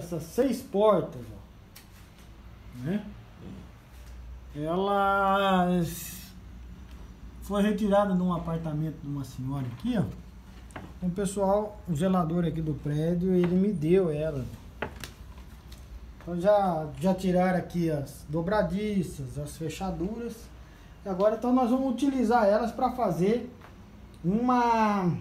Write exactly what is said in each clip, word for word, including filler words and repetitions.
essas seis portas, ó, né? Elas foi retirada de um apartamento de uma senhora aqui, ó. Um pessoal, o zelador aqui do prédio, ele me deu ela. Então já, já tiraram aqui as dobradiças, as fechaduras. E agora então nós vamos utilizar elas para fazer uma,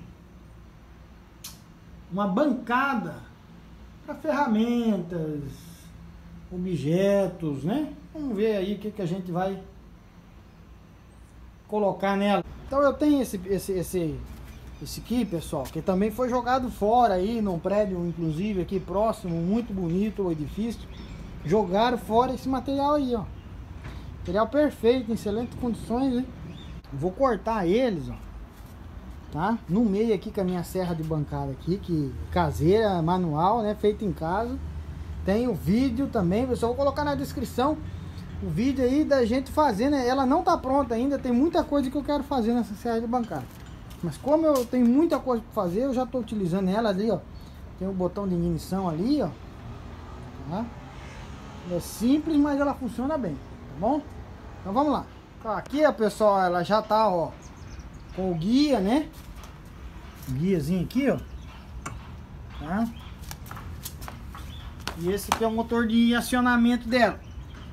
uma bancada para ferramentas, objetos, né? Vamos ver aí o que, que a gente vai colocar nela. Então eu tenho esse, esse, esse, esse aqui, pessoal, que também foi jogado fora aí num prédio, inclusive aqui próximo, muito bonito o edifício. Jogaram fora esse material aí, ó. Material perfeito, em excelentes condições, hein? Vou cortar eles, ó, tá? No meio aqui com a minha serra de bancada aqui, que caseira, manual, né? Feita em casa. Tem o vídeo também, pessoal. Vou colocar na descrição o vídeo aí da gente fazendo. Ela não tá pronta ainda, tem muita coisa que eu quero fazer nessa serra de bancada. Mas como eu tenho muita coisa para fazer, eu já tô utilizando ela ali, ó. Tem o botão de ignição ali, ó. Tá? É simples, mas ela funciona bem, tá bom? Então vamos lá. Aqui, ó, pessoal, ela já tá, ó, com o guia, né? O guiazinho aqui, ó. Tá? E esse aqui é o motor de acionamento dela.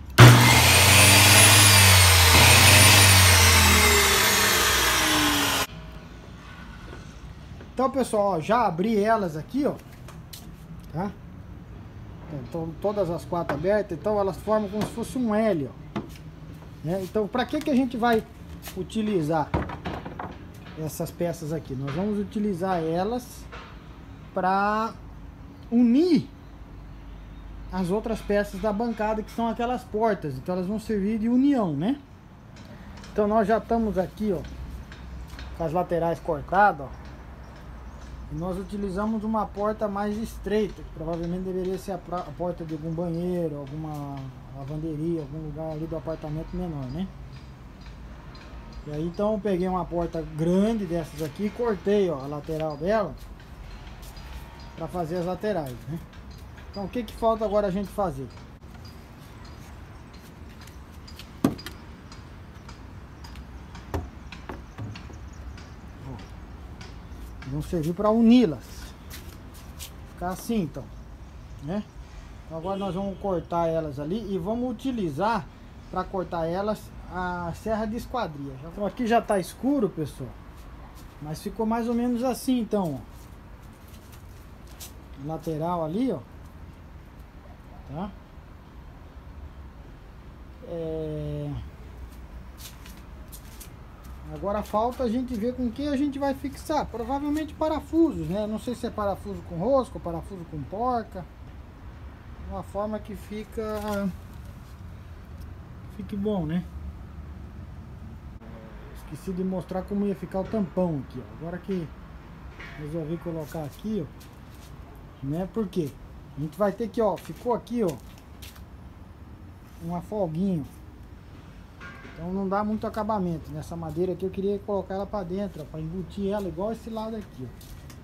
Então, pessoal, ó, já abri elas aqui, ó. Tá? Então, todas as quatro abertas, então elas formam como se fosse um L, ó. Né? Então, para que que a gente vai utilizar essas peças aqui? Nós vamos utilizar elas para unir as outras peças da bancada, que são aquelas portas. Então elas vão servir de união, né? Então nós já estamos aqui, ó, com as laterais cortadas, ó. E nós utilizamos uma porta mais estreita, que provavelmente deveria ser a, a porta de algum banheiro, alguma lavanderia, algum lugar ali do apartamento menor, né? E aí então eu peguei uma porta grande dessas aqui e cortei, ó, a lateral dela para fazer as laterais, né? Então o que que falta agora a gente fazer? Vão servir para uni-las. Ficar assim, então, né? Então agora nós vamos cortar elas ali e vamos utilizar para cortar elas a serra de esquadria. Então aqui já tá escuro, pessoal, mas ficou mais ou menos assim, então, ó. Lateral ali, ó. Tá? É... Agora falta a gente ver com que a gente vai fixar. Provavelmente parafusos, né? Não sei se é parafuso com rosca ou parafuso com porca. Uma forma que fica... Fique bom, né? Esqueci de mostrar como ia ficar o tampão aqui, ó. Agora que resolvi colocar aqui, ó. Né? Por quê? A gente vai ter que, ó, ficou aqui, ó, uma folguinha. Então não dá muito acabamento nessa madeira aqui. Eu queria colocar ela para dentro, para embutir ela igual esse lado aqui, ó.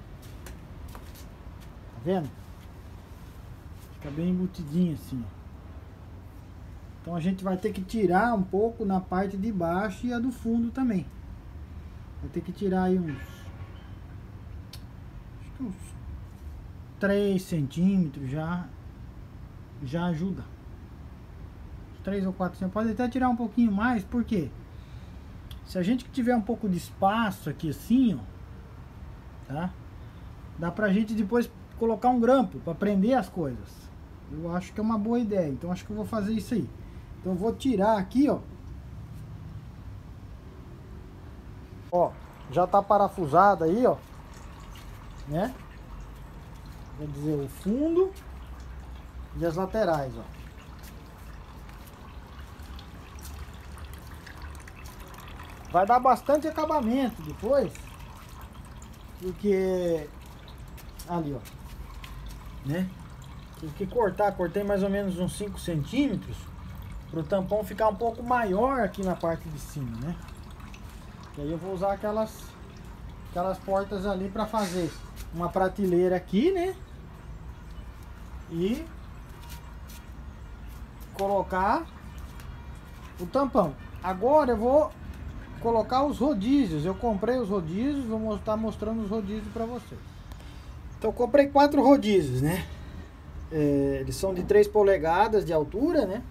Tá vendo? Fica bem embutidinho assim, ó. Então a gente vai ter que tirar um pouco na parte de baixo e a do fundo também. Vai ter que tirar aí uns, acho que uns três centímetros já, já ajuda. três ou quatro centímetros, pode até tirar um pouquinho mais, porque se a gente tiver um pouco de espaço aqui assim, ó, tá? Dá pra gente depois colocar um grampo para prender as coisas. Eu acho que é uma boa ideia, então acho que eu vou fazer isso aí. Então eu vou tirar aqui, ó. Ó, já tá parafusado aí, ó, né? Quer dizer, o fundo e as laterais, ó. Vai dar bastante acabamento depois, porque ali, ó, né? Tive que cortar, cortei mais ou menos uns cinco centímetros para o tampão ficar um pouco maior aqui na parte de cima, né? E aí eu vou usar aquelas aquelas portas ali para fazer uma prateleira aqui, né? e colocar o tampão. Agora eu vou colocar os rodízios. Eu comprei os rodízios, vou estar mostrando os rodízios para vocês. Então eu comprei quatro rodízios, né? É, eles são de três polegadas de altura, né?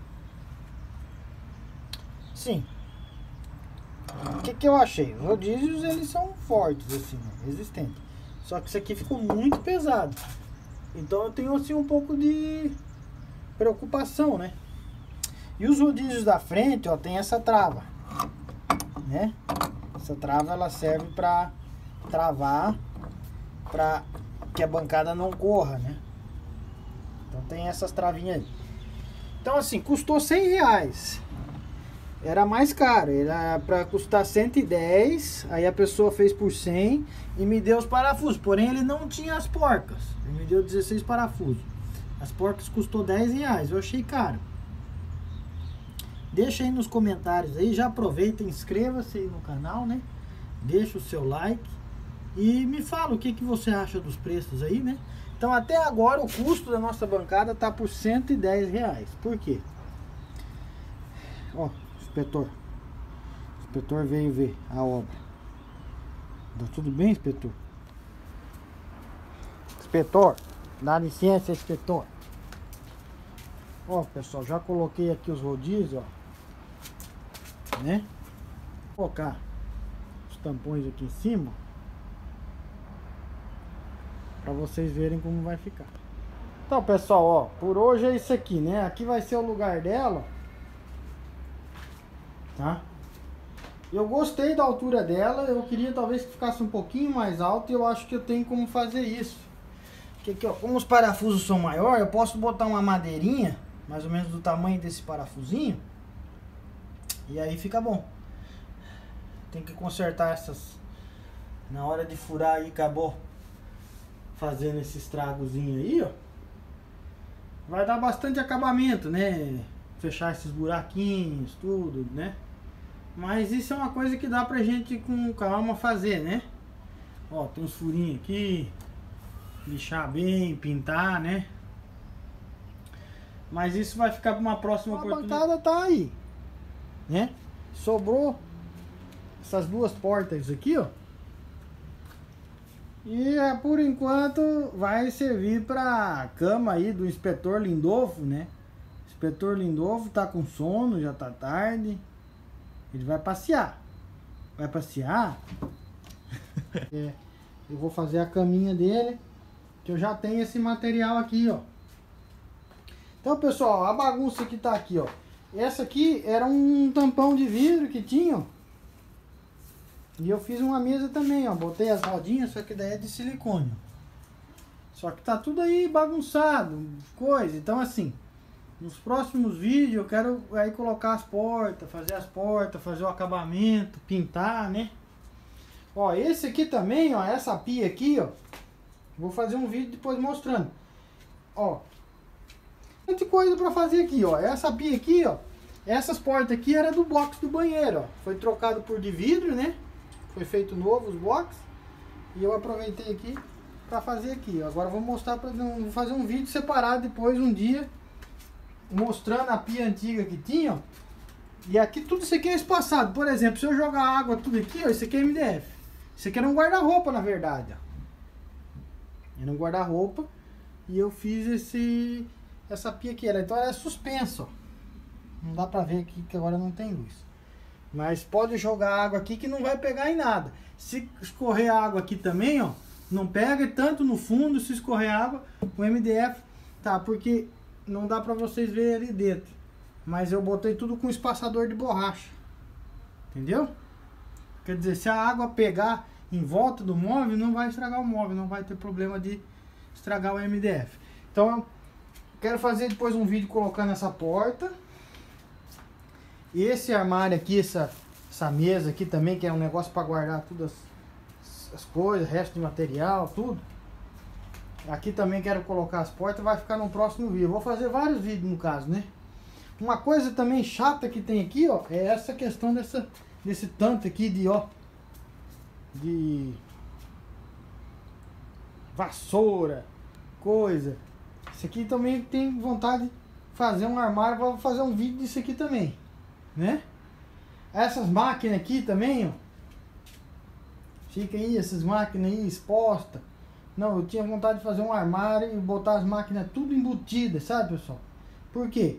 Sim. O que que eu achei? Os rodízios, eles são fortes assim, né? Resistentes. Só que isso aqui ficou muito pesado. Então eu tenho assim um pouco de preocupação, né? E os rodízios da frente, ó, tem essa trava, né? Essa trava ela serve para travar, para que a bancada não corra, né? Então tem essas travinhas aí. Então assim, custou cem reais. Era mais caro, era para custar cento e dez, aí a pessoa fez por cem e me deu os parafusos. Porém ele não tinha as porcas, ele me deu dezesseis parafusos. As porcas custou dez reais, eu achei caro. Deixa aí nos comentários aí, já aproveita, inscreva-se aí no canal, né? Deixa o seu like e me fala o que, que você acha dos preços aí, né? Então até agora o custo da nossa bancada tá por cento e dez reais. Por quê? Ó, o inspetor. O inspetor veio ver a obra. Tá tudo bem, inspetor? Inspetor, dá licença, inspetor. Ó, pessoal, já coloquei aqui os rodízios, ó. Né? Vou colocar os tampões aqui em cima para vocês verem como vai ficar. Então, pessoal, ó, por hoje é isso aqui, né? Aqui vai ser o lugar dela, tá? Eu gostei da altura dela, eu queria talvez que ficasse um pouquinho mais alto e eu acho que eu tenho como fazer isso. Porque aqui, ó, como os parafusos são maiores, eu posso botar uma madeirinha, mais ou menos do tamanho desse parafusinho, e aí fica bom. Tem que consertar essas, na hora de furar aí, acabou fazendo esse estragozinho aí, ó. Vai dar bastante acabamento, né? Fechar esses buraquinhos, tudo, né? Mas isso é uma coisa que dá pra gente com calma fazer, né? Ó, tem uns furinhos aqui, lixar bem, pintar, né? Mas isso vai ficar para uma próxima oportunidade. A bancada tá aí, né? Sobrou essas duas portas aqui, ó. E é, por enquanto vai servir para cama aí do inspetor Lindolfo, né? O inspetor Lindolfo tá com sono, já tá tarde. Ele vai passear. Vai passear? É, eu vou fazer a caminha dele, que eu já tenho esse material aqui, ó. Então, pessoal, a bagunça que tá aqui, ó. Essa aqui era um tampão de vidro que tinha, ó. E eu fiz uma mesa também, ó. Botei as rodinhas, só que daí é de silicone. Só que tá tudo aí bagunçado, coisa. Então, assim, nos próximos vídeos eu quero aí colocar as portas, fazer as portas, fazer o acabamento, pintar, né? Ó, esse aqui também, ó, essa pia aqui, ó. Vou fazer um vídeo depois mostrando. Ó, muita coisa pra fazer aqui, ó. Essa pia aqui, ó. Essas portas aqui era do box do banheiro, ó. Foi trocado por de vidro, né? Foi feito novo os box. E eu aproveitei aqui pra fazer aqui, ó. Agora eu vou mostrar pra vou fazer um vídeo separado depois um dia, mostrando a pia antiga que tinha, ó. E aqui tudo isso aqui é espaçado. Por exemplo, se eu jogar água tudo aqui, ó, isso aqui é M D F. Isso aqui era um guarda-roupa, na verdade, ó. Era um guarda-roupa. E eu fiz esse essa pia aqui, então ela é suspensa, ó. Não dá pra ver aqui que agora não tem luz. Mas pode jogar água aqui que não vai pegar em nada. Se escorrer água aqui também, ó, não pega tanto no fundo. Se escorrer água, o M D F, tá, porque não dá pra vocês verem ali dentro. Mas eu botei tudo com espaçador de borracha. Entendeu? Quer dizer, se a água pegar em volta do móvel, não vai estragar o móvel, não vai ter problema de estragar o M D F. Então eu quero fazer depois um vídeo colocando essa porta. E esse armário aqui, essa, essa mesa aqui também, que é um negócio para guardar todas as, as coisas, resto de material, tudo. Aqui também quero colocar as portas, vai ficar no próximo vídeo. Vou fazer vários vídeos no caso, né? Uma coisa também chata que tem aqui, ó, é essa questão dessa, desse tanto aqui de, ó, de vassoura, coisa. Isso aqui também tem vontade de fazer um armário, vou fazer um vídeo disso aqui também, né? Essas máquinas aqui também, ó. Fica aí, essas máquinas aí expostas. Não, eu tinha vontade de fazer um armário e botar as máquinas tudo embutidas, sabe, pessoal? Por quê?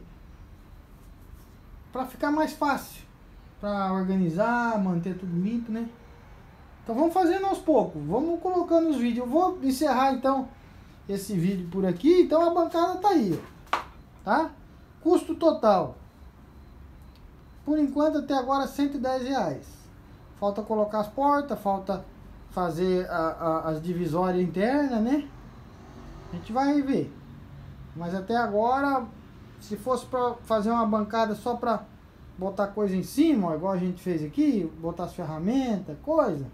Pra ficar mais fácil. Pra organizar, manter tudo limpo, né? Então vamos fazendo aos poucos. Vamos colocando os vídeos. Eu vou encerrar então esse vídeo por aqui. Então a bancada tá aí, ó. Tá? Custo total. Por enquanto até agora cento e dez reais. Falta colocar as portas, falta fazer a, a, as divisórias internas, né? A gente vai ver. Mas até agora, se fosse para fazer uma bancada só para botar coisa em cima, ó, igual a gente fez aqui, botar as ferramentas, coisa,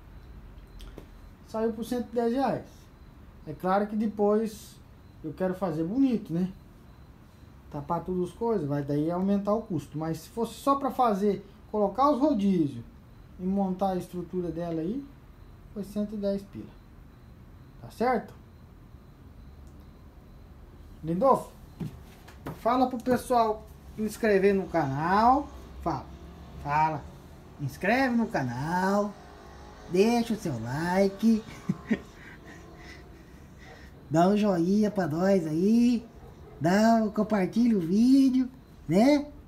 saiu por cento e dez reais. É claro que depois eu quero fazer bonito, né? Tapar todas as coisas, vai daí aumentar o custo. Mas se fosse só para fazer, colocar os rodízios e montar a estrutura dela aí, foi cento e dez pila. Tá certo? Lindolfo, fala pro pessoal inscrever no canal. Fala, fala. Inscreve no canal, deixa o seu like, dá um joinha pra nós aí, dá, compartilha o vídeo, né?